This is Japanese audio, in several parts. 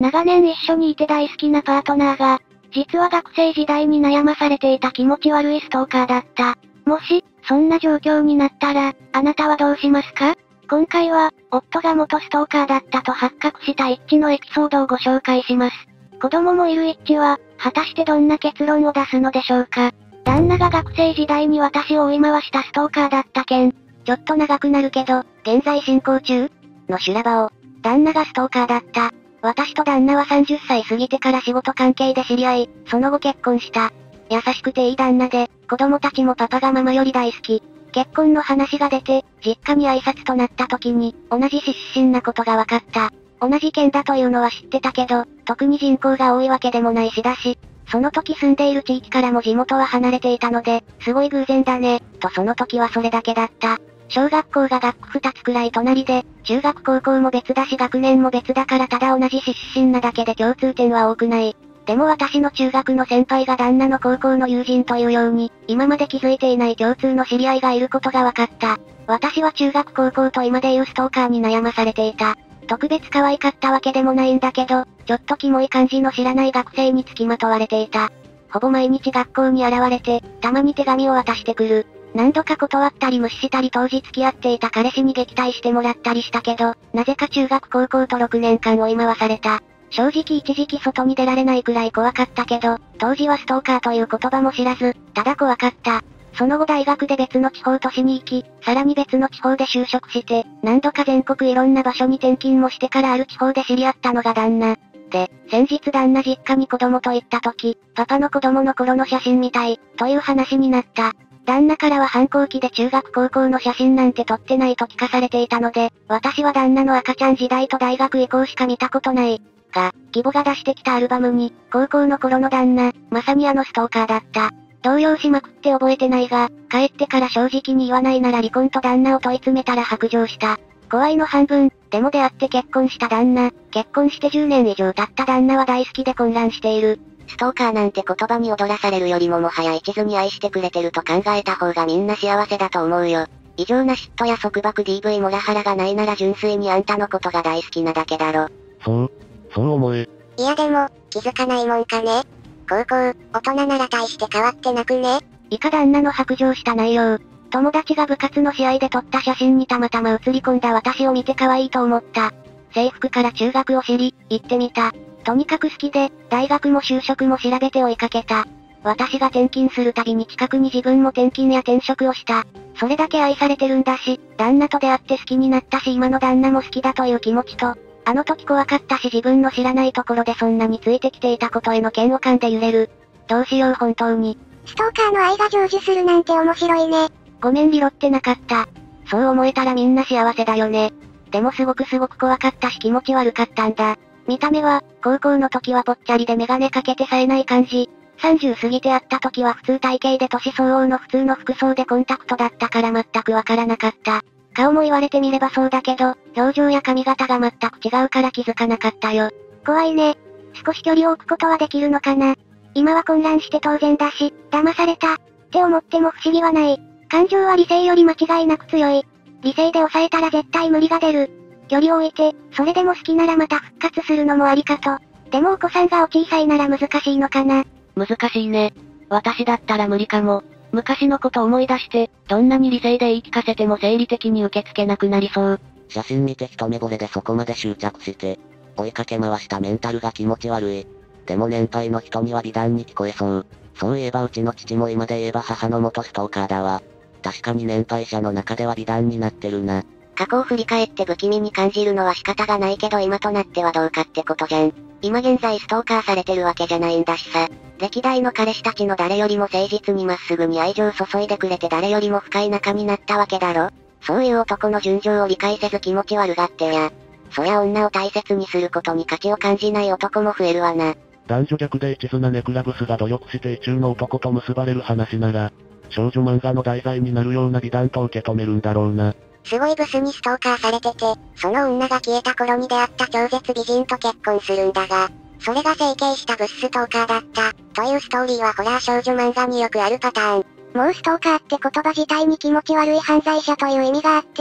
長年一緒にいて大好きなパートナーが、実は学生時代に悩まされていた気持ち悪いストーカーだった。もし、そんな状況になったら、あなたはどうしますか？今回は、夫が元ストーカーだったと発覚した一致のエピソードをご紹介します。子供もいる一致は、果たしてどんな結論を出すのでしょうか？旦那が学生時代に私を追い回したストーカーだった件。 ちょっと長くなるけど、現在進行中の修羅場を、旦那がストーカーだった。私と旦那は30歳過ぎてから仕事関係で知り合い、その後結婚した。優しくていい旦那で、子供たちもパパがママより大好き。結婚の話が出て、実家に挨拶となった時に、同じ出身なことが分かった。同じ県だというのは知ってたけど、特に人口が多いわけでもないしだし、その時住んでいる地域からも地元は離れていたので、すごい偶然だね、とその時はそれだけだった。小学校が学区2つくらい隣で、中学高校も別だし学年も別だからただ同じ出身なだけで共通点は多くない。でも私の中学の先輩が旦那の高校の友人というように、今まで気づいていない共通の知り合いがいることが分かった。私は中学高校と今でいうストーカーに悩まされていた。特別可愛かったわけでもないんだけど、ちょっとキモい感じの知らない学生に付きまとわれていた。ほぼ毎日学校に現れて、たまに手紙を渡してくる。何度か断ったり無視したり当時付き合っていた彼氏に撃退してもらったりしたけど、なぜか中学高校と6年間追い回された。正直一時期外に出られないくらい怖かったけど、当時はストーカーという言葉も知らず、ただ怖かった。その後大学で別の地方都市に行き、さらに別の地方で就職して、何度か全国いろんな場所に転勤もしてからある地方で知り合ったのが旦那。で、先日旦那実家に子供と行った時、パパの子供の頃の写真みたい、という話になった。旦那からは反抗期で中学高校の写真なんて撮ってないと聞かされていたので、私は旦那の赤ちゃん時代と大学以降しか見たことない。が、義母が出してきたアルバムに、高校の頃の旦那、まさにあのストーカーだった。動揺しまくって覚えてないが、帰ってから正直に言わないなら離婚と旦那を問い詰めたら白状した。怖いの半分、でも出会って結婚した旦那、結婚して10年以上経った旦那は大好きで混乱している。 ストーカーなんて言葉に踊らされるよりももはや一途に愛してくれてると考えた方がみんな幸せだと思うよ。異常な嫉妬や束縛 DV モラハラがないなら純粋にあんたのことが大好きなだけだろ。 そう思え。 いやでも、気づかないもんかね。高校、大人なら大して変わってなくね。 以下旦那の白状した内容。友達が部活の試合で撮った写真にたまたま写り込んだ私を見て可愛いと思った。制服から中学を知り、行ってみた。とにかく好きで、大学も就職も調べて追いかけた。私が転勤するたびに近くに自分も転勤や転職をした。それだけ愛されてるんだし、旦那と出会って好きになったし今の旦那も好きだという気持ちと、あの時怖かったし自分の知らないところでそんなについてきていたことへの嫌悪感で揺れる。どうしよう本当に。 ストーカーの愛が成就するなんて面白いね。 ごめんリロってなかった。そう思えたらみんな幸せだよね。でもすごく怖かったし気持ち悪かったんだ。見た目は、高校の時はぽっちゃりでメガネかけて冴えない感じ。30過ぎて会った時は普通体型で年相応の普通の服装でコンタクトだったから全くわからなかった。顔も言われてみればそうだけど、表情や髪型が全く違うから気づかなかったよ。 怖いね。少し距離を置くことはできるのかな。今は混乱して当然だし、騙された、って思っても不思議はない。感情は理性より間違いなく強い。理性で抑えたら絶対無理が出る。距離を置いて、それでも好きならまた復活するのもありかと。でもお子さんがお小さいなら難しいのかな。 難しいね。私だったら無理かも。昔のこと思い出して、どんなに理性で言い聞かせても生理的に受け付けなくなりそう。 写真見て一目惚れでそこまで執着して、追いかけ回したメンタルが気持ち悪い。でも年配の人には美談に聞こえそう。そういえばうちの父も今で言えば母の元ストーカーだわ。確かに年配者の中では美談になってるな。 過去を振り返って不気味に感じるのは仕方がないけど今となってはどうかってことじゃん。今現在ストーカーされてるわけじゃないんだしさ。歴代の彼氏たちの誰よりも誠実にまっすぐに愛情を注いでくれて誰よりも深い仲になったわけだろ。そういう男の純情を理解せず気持ち悪がってや。そりゃ女を大切にすることに価値を感じない男も増えるわな。 男女逆で一途なネクラブスが努力して意中の男と結ばれる話なら、少女漫画の題材になるような美談と受け止めるんだろうな。 すごいブスにストーカーされてて、その女が消えた頃に出会った超絶美人と結婚するんだが、それが整形したブスストーカーだった、というストーリーはホラー少女漫画によくあるパターン。もうストーカーって言葉自体に気持ち悪い犯罪者という意味があって、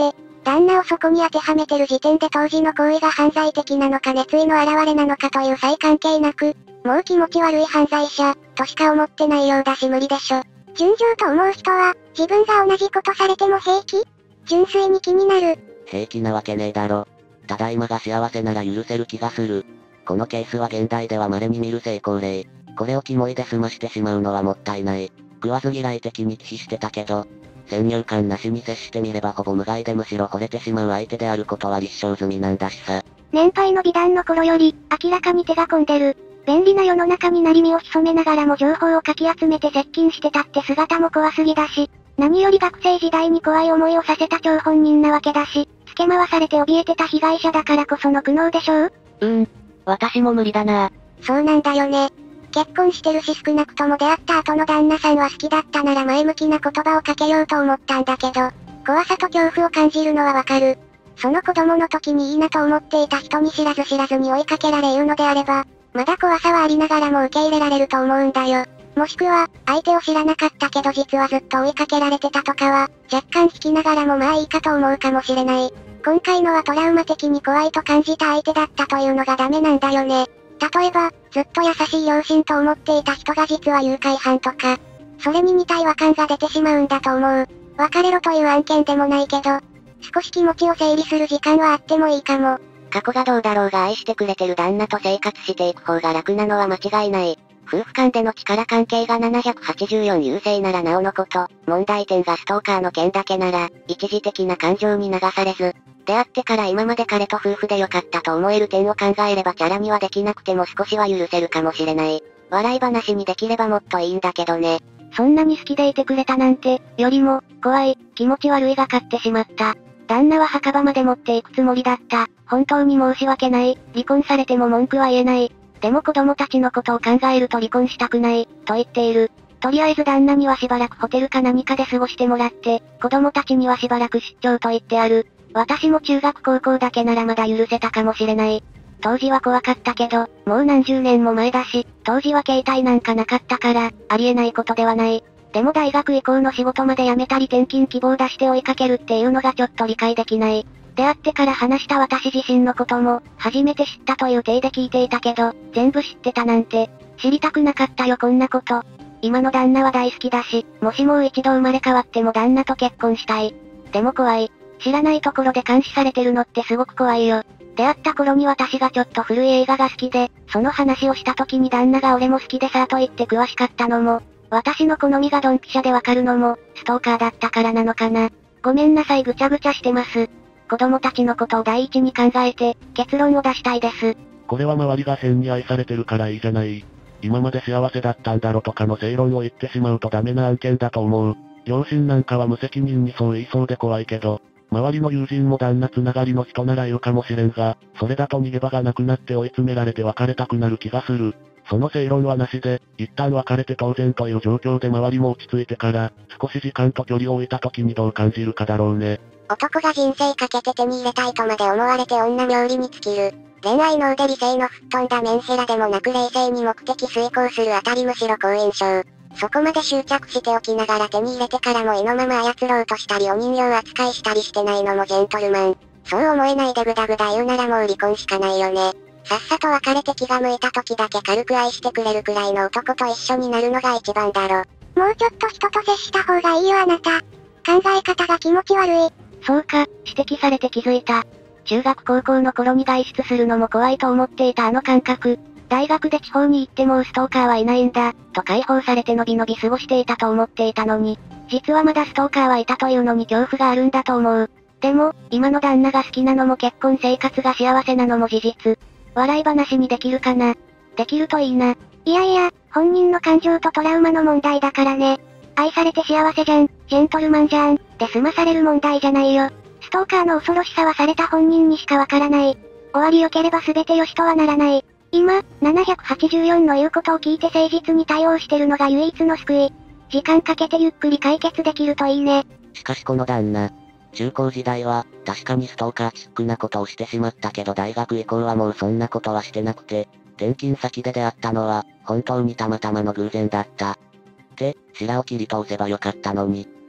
旦那をそこに当てはめてる時点で当時の行為が犯罪的なのか熱意の表れなのかという際関係なく、もう気持ち悪い犯罪者、としか思ってないようだし無理でしょ。純情と思う人は、自分が同じことされても平気？純粋に気になる。 平気なわけねえだろ。ただ今が幸せなら許せる気がする。このケースは現代では稀に見る成功例。これをキモいで済ましてしまうのはもったいない。食わず嫌い的に忌避してたけど、先入観なしに接してみればほぼ無害でむしろ惚れてしまう相手であることは立証済みなんだしさ。 年配の美談の頃より、明らかに手が込んでる。便利な世の中になり身を潜めながらも情報をかき集めて接近してたって姿も怖すぎだし、何より学生時代に怖い思いをさせた張本人なわけだし、付け回されて怯えてた被害者だからこその苦悩でしょう？ 私も無理だな。 そうなんだよね。結婚してるし少なくとも出会った後の旦那さんは好きだったなら前向きな言葉をかけようと思ったんだけど、怖さと恐怖を感じるのはわかる。その子供の時にいいなと思っていた人に知らず知らずに追いかけられ言うのであれば、まだ怖さはありながらも受け入れられると思うんだよ。もしくは、相手を知らなかったけど実はずっと追いかけられてたとかは、若干引きながらもまあいいかと思うかもしれない。今回のはトラウマ的に怖いと感じた相手だったというのがダメなんだよね。例えば、ずっと優しい両親と思っていた人が実は誘拐犯とか、それに似た違和感が出てしまうんだと思う。別れろという案件でもないけど、少し気持ちを整理する時間はあってもいいかも。 過去がどうだろうが愛してくれてる旦那と生活していく方が楽なのは間違いない。夫婦間での力関係が784優勢ならなおのこと、問題点がストーカーの件だけなら、一時的な感情に流されず、出会ってから今まで彼と夫婦で良かったと思える点を考えればチャラにはできなくても少しは許せるかもしれない。笑い話にできればもっといいんだけどね。 そんなに好きでいてくれたなんて、よりも、怖い、気持ち悪いが勝ってしまった。旦那は墓場まで持っていくつもりだった。本当に申し訳ない。離婚されても文句は言えない。でも子供たちのことを考えると離婚したくない、と言っている。とりあえず旦那にはしばらくホテルか何かで過ごしてもらって、子供たちにはしばらく出張と言ってある。私も中学高校だけならまだ許せたかもしれない。当時は怖かったけど、もう何十年も前だし、当時は携帯なんかなかったから、ありえないことではない。でも大学以降の仕事まで辞めたり転勤希望出して追いかけるっていうのがちょっと理解できない。出会ってから話した私自身のことも、初めて知ったという体で聞いていたけど、全部知ってたなんて、知りたくなかったよこんなこと。今の旦那は大好きだし、もしもう一度生まれ変わっても旦那と結婚したい。でも怖い。知らないところで監視されてるのってすごく怖いよ。出会った頃に私がちょっと古い映画が好きで、その話をした時に旦那が俺も好きでさと言って詳しかったのも、私の好みがドンピシャでわかるのも、ストーカーだったからなのかな。ごめんなさいぐちゃぐちゃしてます。子供たちのことを第一に考えて、結論を出したいです。 これは周りが変に愛されてるからいいじゃない。今まで幸せだったんだろとかの正論を言ってしまうとダメな案件だと思う。両親なんかは無責任にそう言いそうで怖いけど、周りの友人も旦那つながりの人なら言うかもしれんが、それだと逃げ場がなくなって追い詰められて別れたくなる気がする。その正論はなしで、一旦別れて当然という状況で周りも落ち着いてから、少し時間と距離を置いた時にどう感じるかだろうね。 男が人生かけて手に入れたいとまで思われて女冥利に尽きる。恋愛脳で理性の吹っ飛んだメンヘラでもなく冷静に目的遂行するあたりむしろ好印象。そこまで執着しておきながら手に入れてからも意のまま操ろうとしたりお人形扱いしたりしてないのもジェントルマン。そう思えないでグダグダ言うならもう離婚しかないよね。さっさと別れて気が向いた時だけ軽く愛してくれるくらいの男と一緒になるのが一番だろ。もうちょっと人と接した方がいいよあなた。考え方が気持ち悪い。 そうか、指摘されて気づいた。中学高校の頃に外出するのも怖いと思っていたあの感覚。大学で地方に行ってもストーカーはいないんだ、と解放されてのびのび過ごしていたと思っていたのに、実はまだストーカーはいたというのに恐怖があるんだと思う。でも、今の旦那が好きなのも結婚生活が幸せなのも事実。笑い話にできるかな？できるといいな。 いやいや、本人の感情とトラウマの問題だからね。愛されて幸せじゃん、ジェントルマンじゃん、で済まされる問題じゃないよ。ストーカーの恐ろしさはされた本人にしかわからない。終わり良ければ全て良しとはならない。今、784の言うことを聞いて誠実に対応してるのが唯一の救い。時間かけてゆっくり解決できるといいね。 しかしこの旦那、中高時代は、確かにストーカーチックなことをしてしまったけど大学以降はもうそんなことはしてなくて、転勤先で出会ったのは、本当にたまたまの偶然だった。って、白を切り通せばよかったのに。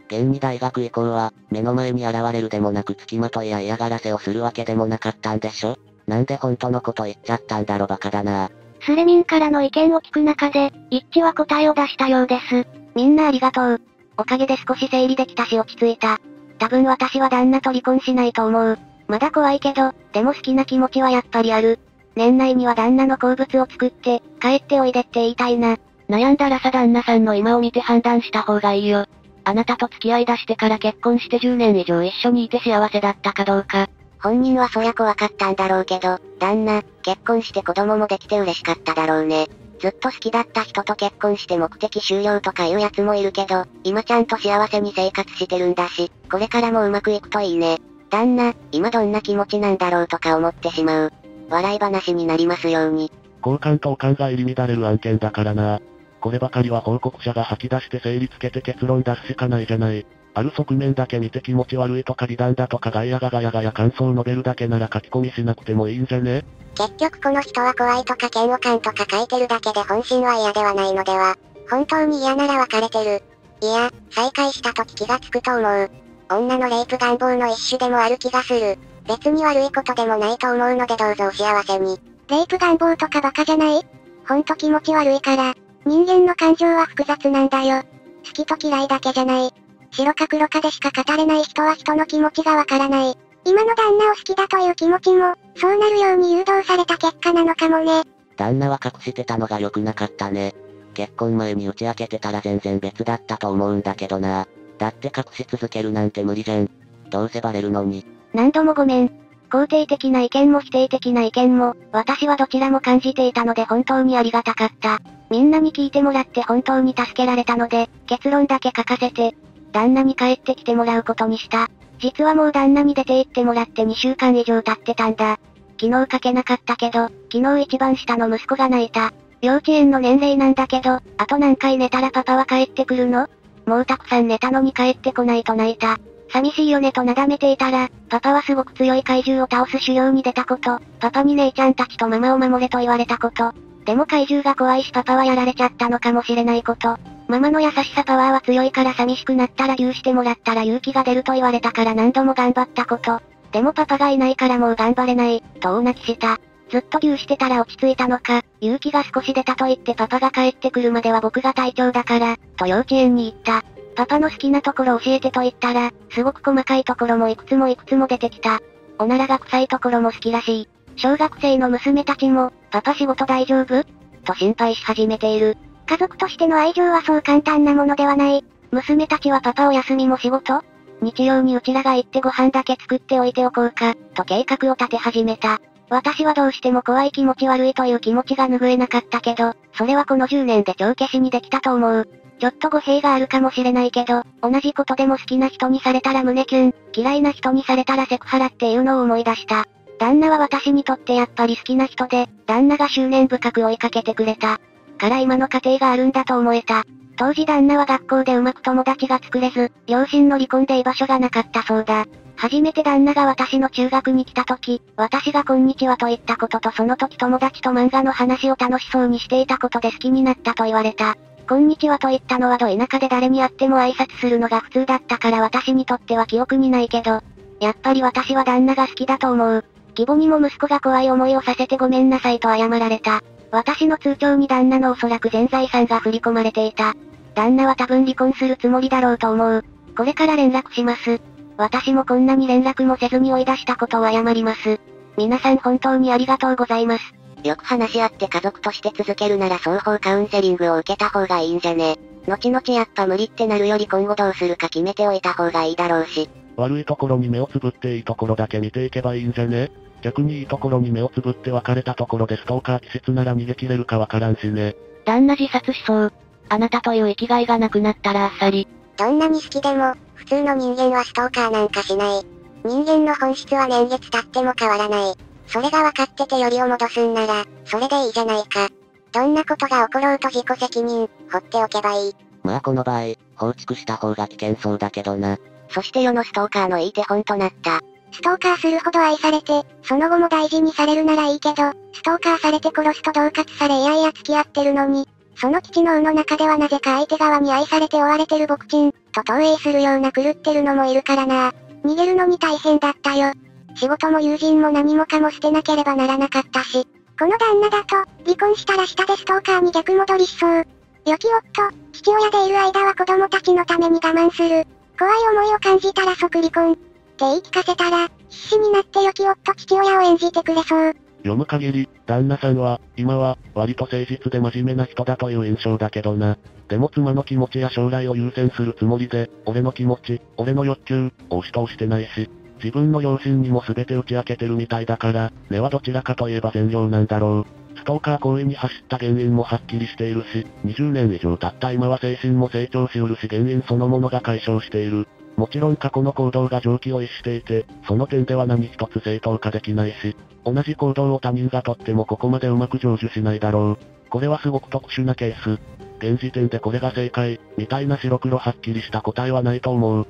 現に大学以降は、目の前に現れるでもなく付きまといや嫌がらせをするわけでもなかったんでしょ？なんで本当のこと言っちゃったんだろバカだな。 スレミンからの意見を聞く中で、一致は答えを出したようです。 みんなありがとう。おかげで少し整理できたし落ち着いた。多分私は旦那と離婚しないと思う。まだ怖いけど、でも好きな気持ちはやっぱりある。年内には旦那の好物を作って、帰っておいでって言いたいな。 悩んだらさ旦那さんの今を見て判断した方がいいよ。あなたと付き合い出してから結婚して10年以上一緒にいて幸せだったかどうか。 本人はそりゃ怖かったんだろうけど、旦那、結婚して子供もできて嬉しかっただろうね。ずっと好きだった人と結婚して目的終了とかいうやつもいるけど、今ちゃんと幸せに生活してるんだし、これからもうまくいくといいね。旦那、今どんな気持ちなんだろうとか思ってしまう。笑い話になりますように。 交換とおかんが入り乱れる案件だからな。こればかりは報告者が吐き出して整理つけて結論出すしかないじゃない。ある側面だけ見て気持ち悪いとか離断だとか外野がガヤガヤ感想を述べるだけなら書き込みしなくてもいいんじゃね？ 結局この人は怖いとか嫌悪感とか書いてるだけで本心は嫌ではないのでは。本当に嫌なら別れてる。いや、再会した時気がつくと思う。女のレイプ願望の一種でもある気がする。別に悪いことでもないと思うのでどうぞお幸せに。レイプ願望とかバカじゃない？ほんと気持ち悪いから。人間の感情は複雑なんだよ。好きと嫌いだけじゃない。白か黒かでしか語れない人は人の気持ちがわからない。今の旦那を好きだという気持ちも、そうなるように誘導された結果なのかもね。 旦那は隠してたのが良くなかったね。結婚前に打ち明けてたら全然別だったと思うんだけどな。だって隠し続けるなんて無理じゃん。どうせバレるのに。 何度もごめん。肯定的な意見も否定的な意見も、私はどちらも感じていたので本当にありがたかった。みんなに聞いてもらって本当に助けられたので、結論だけ書かせて。旦那に帰ってきてもらうことにした。実はもう旦那に出て行ってもらって2週間以上経ってたんだ。昨日書けなかったけど、昨日一番下の息子が泣いた。幼稚園の年齢なんだけど、あと何回寝たらパパは帰ってくるの？もうたくさん寝たのに帰ってこないと泣いた。寂しいよねとなだめていたら、パパはすごく強い怪獣を倒す修行に出たこと、パパに姉ちゃんたちとママを守れと言われたこと。でも怪獣が怖いしパパはやられちゃったのかもしれないこと。ママの優しさパワーは強いから寂しくなったら牛してもらったら勇気が出ると言われたから何度も頑張ったこと。でもパパがいないからもう頑張れない、と大泣きした。ずっと牛してたら落ち着いたのか、勇気が少し出たと言ってパパが帰ってくるまでは僕が隊長だから、と幼稚園に行った。パパの好きなところ教えてと言ったら、すごく細かいところもいくつも出てきた。おならが臭いところも好きらしい。小学生の娘たちも、パパ仕事大丈夫？と心配し始めている。家族としての愛情はそう簡単なものではない。娘たちはパパお休みも仕事？日曜にうちらが行ってご飯だけ作っておいておこうか、と計画を立て始めた。私はどうしても怖い気持ち悪いという気持ちが拭えなかったけど、それはこの10年で帳消しにできたと思う。ちょっと語弊があるかもしれないけど、同じことでも好きな人にされたら胸キュン、嫌いな人にされたらセクハラっていうのを思い出した。旦那は私にとってやっぱり好きな人で、旦那が執念深く追いかけてくれた。から今の家庭があるんだと思えた。当時旦那は学校でうまく友達が作れず、両親の離婚で居場所がなかったそうだ。初めて旦那が私の中学に来た時、私がこんにちはと言ったこととその時友達と漫画の話を楽しそうにしていたことで好きになったと言われた。こんにちはと言ったのはど田舎で誰に会っても挨拶するのが普通だったから私にとっては記憶にないけど、やっぱり私は旦那が好きだと思う。義母にも息子が怖い思いをさせてごめんなさいと謝られた。私の通帳に旦那のおそらく全財産が振り込まれていた。旦那は多分離婚するつもりだろうと思う。これから連絡します。私もこんなに連絡もせずに追い出したことを謝ります。皆さん本当にありがとうございます。 よく話し合って家族として続けるなら双方カウンセリングを受けた方がいいんじゃね。後々やっぱ無理ってなるより今後どうするか決めておいた方がいいだろうし。 悪いところに目をつぶっていいところだけ見ていけばいいんじゃね。逆にいいところに目をつぶって別れたところでストーカー気質なら逃げ切れるかわからんしね。 旦那自殺しそう。あなたという生きがいがなくなったらあっさり。 どんなに好きでも、普通の人間はストーカーなんかしない。人間の本質は年月経っても変わらない。それが分かっててよりを戻すんなら、それでいいじゃないか。どんなことが起ころうと自己責任、放っておけばいい。 まあこの場合、放逐した方が危険そうだけどな。 そして世のストーカーのいい手本となった。 ストーカーするほど愛されて、その後も大事にされるならいいけど、ストーカーされて殺すと恫喝されいやいや付き合ってるのに、 その父の脳の中ではなぜか相手側に愛されて追われてる牧人、と投影するような狂ってるのもいるからな。逃げるのに大変だったよ。仕事も友人も何もかも捨てなければならなかったし。この旦那だと、離婚したら下でストーカーに逆戻りしそう。良き夫、父親でいる間は子供たちのために我慢する。怖い思いを感じたら即離婚。って言い聞かせたら、必死になって良き夫父親を演じてくれそう。 読む限り、旦那さんは、今は、割と誠実で真面目な人だという印象だけどな。でも妻の気持ちや将来を優先するつもりで、俺の気持ち、俺の欲求、を押し通してないし、自分の両親にも全て打ち明けてるみたいだから、根はどちらかといえば善良なんだろう。ストーカー行為に走った原因もはっきりしているし、20年以上経った今は精神も成長しうるし原因そのものが解消している。もちろん過去の行動が常軌を逸していて、その点では何一つ正当化できないし、同じ行動を他人がとってもここまでうまく成就しないだろう。これはすごく特殊なケース。現時点でこれが正解、みたいな白黒はっきりした答えはないと思う。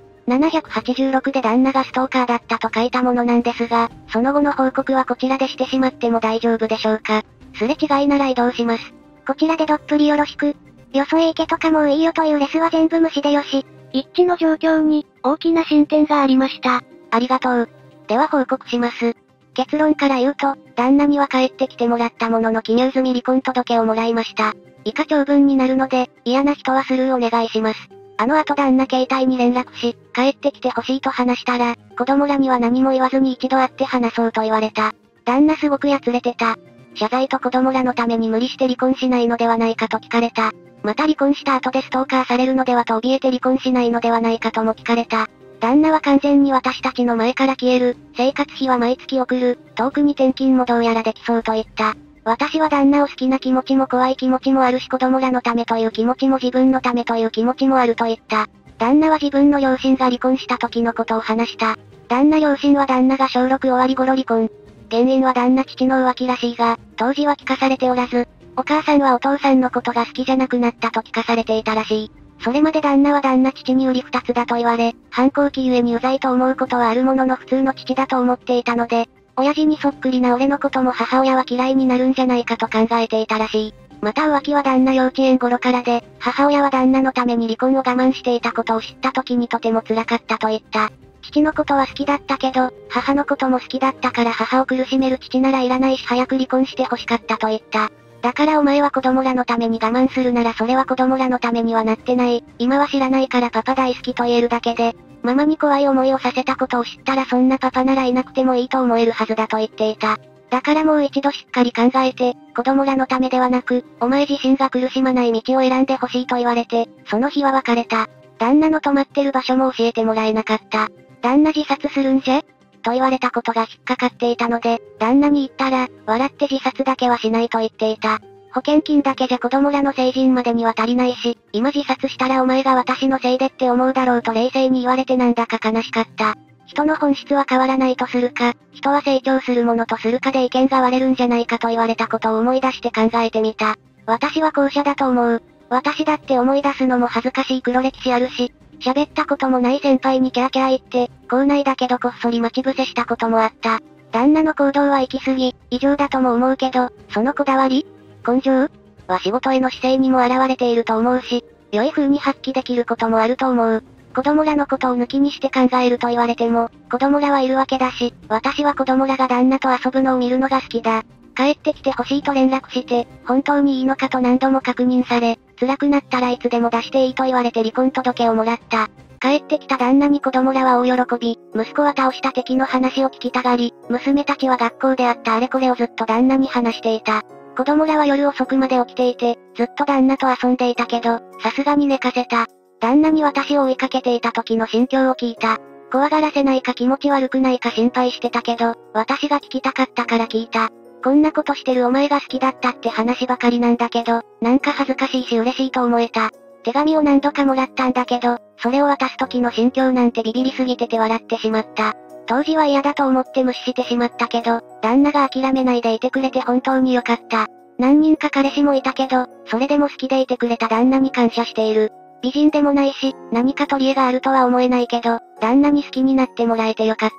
786で旦那がストーカーだったと書いたものなんですが、その後の報告はこちらでしてしまっても大丈夫でしょうか。すれ違いなら移動します。こちらでどっぷりよろしく。よそへ行けとかもういいよというレスは全部無視でよし。 一致の状況に、大きな進展がありました。 ありがとう。では報告します。結論から言うと、旦那には帰ってきてもらったものの記入済み離婚届をもらいました。以下長文になるので、嫌な人はスルーお願いします。あの後旦那携帯に連絡し、帰ってきてほしいと話したら、子供らには何も言わずに一度会って話そうと言われた。旦那すごくやつれてた。謝罪と子供らのために無理して離婚しないのではないかと聞かれた。また離婚した後でストーカーされるのではと怯えて離婚しないのではないかとも聞かれた。旦那は完全に私たちの前から消える、生活費は毎月送る、遠くに転勤もどうやらできそうと言った。私は旦那を好きな気持ちも怖い気持ちもあるし子供らのためという気持ちも自分のためという気持ちもあると言った。旦那は自分の両親が離婚した時のことを話した。旦那両親は旦那が小6終わり頃離婚。原因は旦那父の浮気らしいが、当時は聞かされておらず、お母さんはお父さんのことが好きじゃなくなったと聞かされていたらしい。それまで旦那は旦那父に売り二つだと言われ、反抗期ゆえにうざいと思うことはあるものの普通の父だと思っていたので、親父にそっくりな俺のことも母親は嫌いになるんじゃないかと考えていたらしい。また浮気は旦那幼稚園頃からで、母親は旦那のために離婚を我慢していたことを知った時にとても辛かったと言った。父のことは好きだったけど、母のことも好きだったから母を苦しめる父ならいらないし早く離婚して欲しかったと言った。だからお前は子供らのために我慢するならそれは子供らのためにはなってない。今は知らないからパパ大好きと言えるだけで、ママに怖い思いをさせたことを知ったらそんなパパならいなくてもいいと思えるはずだと言っていた。だからもう一度しっかり考えて、子供らのためではなく、お前自身が苦しまない道を選んでほしいと言われて、その日は別れた。旦那の泊まってる場所も教えてもらえなかった。旦那自殺するんじゃと言われたことが引っかかっていたので、旦那に言ったら、笑って自殺だけはしないと言っていた。保険金だけじゃ子供らの成人までには足りないし、今自殺したらお前が私のせいでって思うだろうと冷静に言われてなんだか悲しかった。人の本質は変わらないとするか、人は成長するものとするかで意見が割れるんじゃないかと言われたことを思い出して考えてみた。私は後者だと思う。私だって思い出すのも恥ずかしい黒歴史あるし、喋ったこともない先輩にキャーキャー言って、校内だけどこっそり待ち伏せしたこともあった。旦那の行動は行き過ぎ、異常だとも思うけど、そのこだわり根性は仕事への姿勢にも現れていると思うし、良い風に発揮できることもあると思う。子供らのことを抜きにして考えると言われても、子供らはいるわけだし、私は子供らが旦那と遊ぶのを見るのが好きだ。帰ってきてほしいと連絡して、本当にいいのかと何度も確認され、辛くなったらいつでも出していいと言われて離婚届をもらった。帰ってきた旦那に子供らは大喜び、息子は倒した敵の話を聞きたがり、娘たちは学校であったあれこれをずっと旦那に話していた。子供らは夜遅くまで起きていて、ずっと旦那と遊んでいたけど、さすがに寝かせた。旦那に私を追いかけていた時の心境を聞いた。怖がらせないか気持ち悪くないか心配してたけど、私が聞きたかったから聞いた。こんなことしてるお前が好きだったって話ばかりなんだけど、なんか恥ずかしいし嬉しいと思えた。手紙を何度かもらったんだけど、それを渡す時の心境なんてビビりすぎてて笑ってしまった。当時は嫌だと思って無視してしまったけど、旦那が諦めないでいてくれて本当によかった。何人か彼氏もいたけど、それでも好きでいてくれた旦那に感謝している。美人でもないし、何か取り柄があるとは思えないけど、旦那に好きになってもらえてよかった。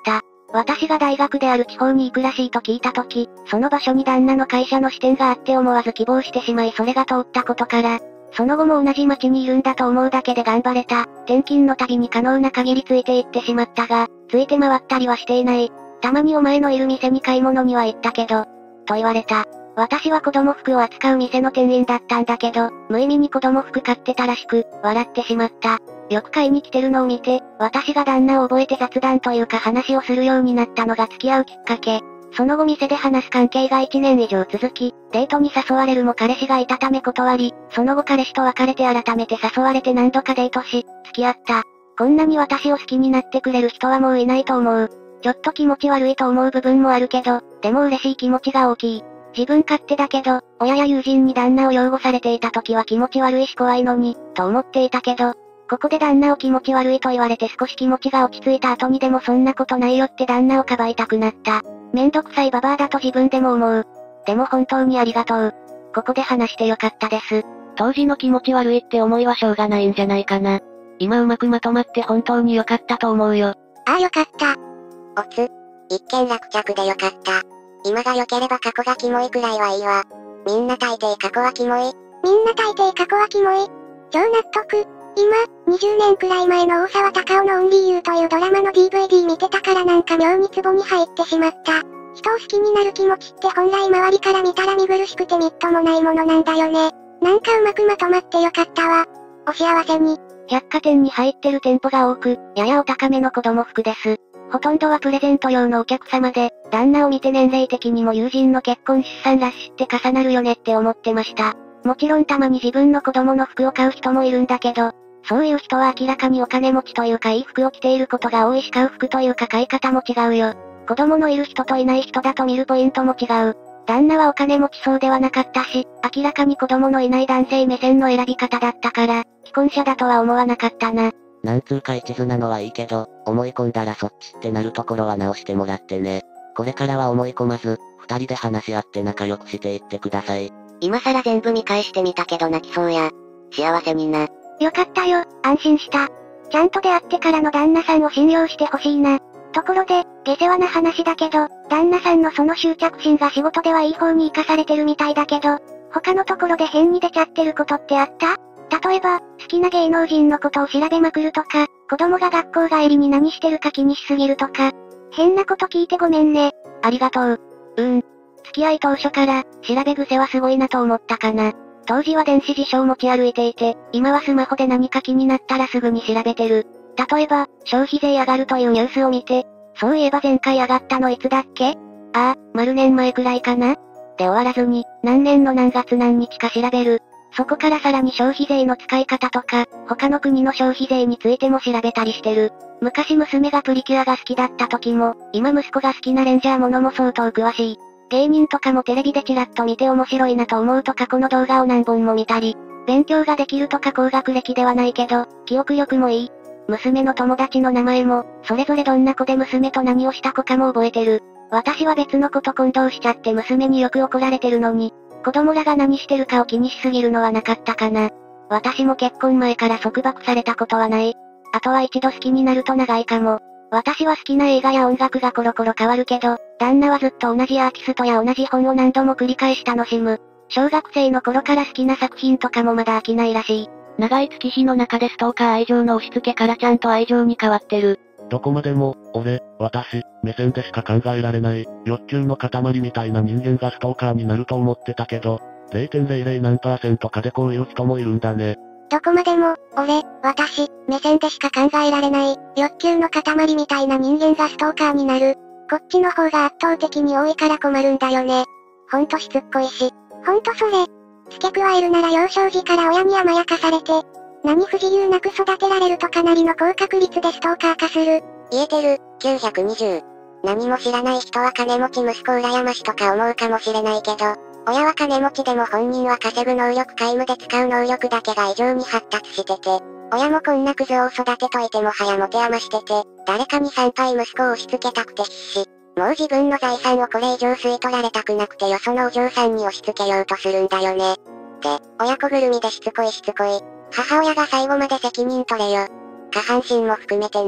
私が大学である地方に行くらしいと聞いたとき、その場所に旦那の会社の支店があって思わず希望してしまいそれが通ったことから、その後も同じ町にいるんだと思うだけで頑張れた。転勤の度に可能な限りついて行ってしまったが、ついて回ったりはしていない。たまにお前のいる店に買い物には行ったけど、と言われた。私は子供服を扱う店の店員だったんだけど、無意味に子供服買ってたらしく、笑ってしまった。よく買いに来てるのを見て、私が旦那を覚えて雑談というか話をするようになったのが付き合うきっかけ。その後店で話す関係が1年以上続き、デートに誘われるも彼氏がいたため断り、その後彼氏と別れて改めて誘われて何度かデートし、付き合った。こんなに私を好きになってくれる人はもういないと思う。ちょっと気持ち悪いと思う部分もあるけど、でも嬉しい気持ちが大きい。自分勝手だけど、親や友人に旦那を擁護されていた時は気持ち悪いし怖いのに、と思っていたけど、ここで旦那を気持ち悪いと言われて少し気持ちが落ち着いた後にでもそんなことないよって旦那をかばいたくなった。めんどくさいババアだと自分でも思う。でも本当にありがとう。ここで話してよかったです。 当時の気持ち悪いって思いはしょうがないんじゃないかな。今うまくまとまって本当に良かったと思うよ。 ああよかった。 おつ。一件落着でよかった。今が良ければ過去がキモいくらいはいいわ。みんな大抵過去はキモい。 みんな大抵過去はキモい。超納得。今、20年くらい前の大沢たかおのオンリーユーというドラマの DVD 見てたからなんか妙にツボに入ってしまった。人を好きになる気持ちって本来周りから見たら見苦しくてみっともないものなんだよね。なんかうまくまとまってよかったわ。お幸せに。 百貨店に入ってる店舗が多く、ややお高めの子供服です。ほとんどはプレゼント用のお客様で、旦那を見て年齢的にも友人の結婚出産ラッシュって重なるよねって思ってました。もちろんたまに自分の子供の服を買う人もいるんだけど、そういう人は明らかにお金持ちというかいい服を着ていることが多いし買う服というか買い方も違うよ。子供のいる人といない人だと見るポイントも違う。旦那はお金持ちそうではなかったし、明らかに子供のいない男性目線の選び方だったから、既婚者だとは思わなかったな。 なんつうか一途なのはいいけど、思い込んだらそっちってなるところは直してもらってね。これからは思い込まず、二人で話し合って仲良くしていってください。 今更全部見返してみたけど泣きそうや。幸せにな。 よかったよ、安心した。ちゃんと出会ってからの旦那さんを信用してほしいな。ところで、下世話な話だけど、旦那さんのその執着心が仕事ではいい方に活かされてるみたいだけど、他のところで変に出ちゃってることってあった？例えば、好きな芸能人のことを調べまくるとか、子供が学校帰りに何してるか気にしすぎるとか、変なこと聞いてごめんね。 ありがとう。付き合い当初から、調べ癖はすごいなと思ったかな。当時は電子辞書を持ち歩いていて、今はスマホで何か気になったらすぐに調べてる。例えば、消費税上がるというニュースを見て、そういえば前回上がったのいつだっけ？丸年前くらいかな？で終わらずに、何年の何月何日か調べる。そこからさらに消費税の使い方とか、他の国の消費税についても調べたりしてる。昔娘がプリキュアが好きだった時も、今息子が好きなレンジャーものも相当詳しい。芸人とかもテレビでチラッと見て面白いなと思うと過去の動画を何本も見たり、勉強ができるとか高学歴ではないけど、記憶力もいい。娘の友達の名前も、それぞれどんな子で娘と何をした子かも覚えてる。私は別の子と混同しちゃって娘によく怒られてるのに、子供らが何してるかを気にしすぎるのはなかったかな。私も結婚前から束縛されたことはない。あとは一度好きになると長いかも。私は好きな映画や音楽がコロコロ変わるけど、旦那はずっと同じアーティストや同じ本を何度も繰り返し楽しむ。小学生の頃から好きな作品とかもまだ飽きないらしい。 長い月日の中でストーカー愛情の押し付けからちゃんと愛情に変わってる。 どこまでも、私、目線でしか考えられない、欲求の塊みたいな人間がストーカーになると思ってたけど、0.00 何%かでこういう人もいるんだね。 どこまでも、私、目線でしか考えられない、欲求の塊みたいな人間がストーカーになる。こっちの方が圧倒的に多いから困るんだよね。ほんとしつっこいし。ほんとそれ。付け加えるなら幼少時から親に甘やかされて、何不自由なく育てられるとかなりの高確率でストーカー化する。 言えてる、920。何も知らない人は金持ち息子羨ましとか思うかもしれないけど、親は金持ちでも本人は稼ぐ能力皆無で使う能力だけが異常に発達してて、親もこんなクズを育てといても早持て余してて、誰かに3回息子を押し付けたくて必死。もう自分の財産をこれ以上吸い取られたくなくてよそのお嬢さんに押し付けようとするんだよね。で、親子ぐるみでしつこい。母親が最後まで責任取れよ。下半身も含めてな。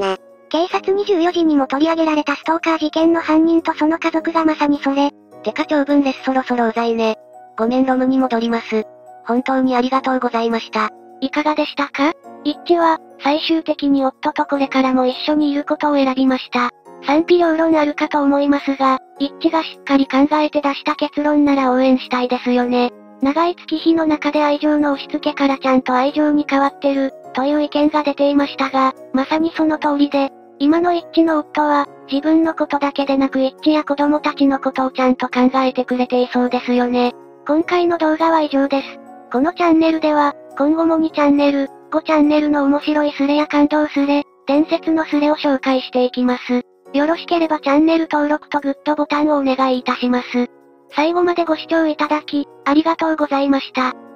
警察24時にも取り上げられたストーカー事件の犯人とその家族がまさにそれ。 てか長文レスそろそろうざいね。ごめんロムに戻ります。本当にありがとうございました。 いかがでしたか？一致は、最終的に夫とこれからも一緒にいることを選びました。賛否両論あるかと思いますが、一致がしっかり考えて出した結論なら応援したいですよね。長い月日の中で愛情の押し付けからちゃんと愛情に変わってる、という意見が出ていましたが、まさにその通りで、今の一致の夫は、自分のことだけでなく一致や子供たちのことをちゃんと考えてくれていそうですよね。今回の動画は以上です。このチャンネルでは、今後も2チャンネル、5チャンネルの面白いスレや感動スレ、伝説のスレを紹介していきます。よろしければチャンネル登録とグッドボタンをお願いいたします。最後までご視聴いただき、ありがとうございました。